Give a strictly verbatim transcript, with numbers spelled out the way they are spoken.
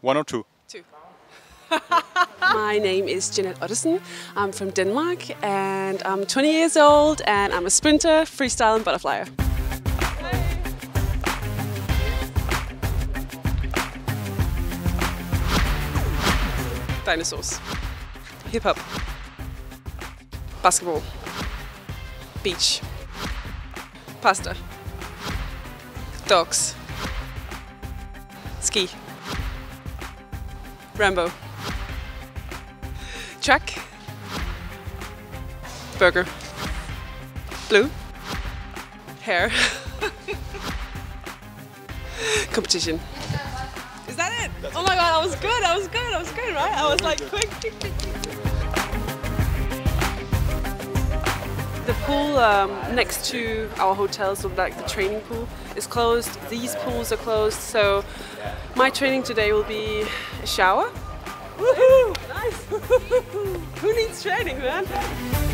One or two? Two. My name is Jeanette Ottesen. I'm from Denmark and I'm twenty years old and I'm a sprinter, freestyle and butterflyer. Dinosaurs. Hip hop. Basketball. Beach. Pasta. Dogs. Ski. Rambo. Track. Burger. Blue. Hair. Competition. Is that it? That's oh my god, I was good, I was good, I was good, right? I was like quick. The pool um, next to our hotel, so like the training pool, is closed. These pools are closed, so my training today will be a shower. Woohoo! Nice! Who needs training, man?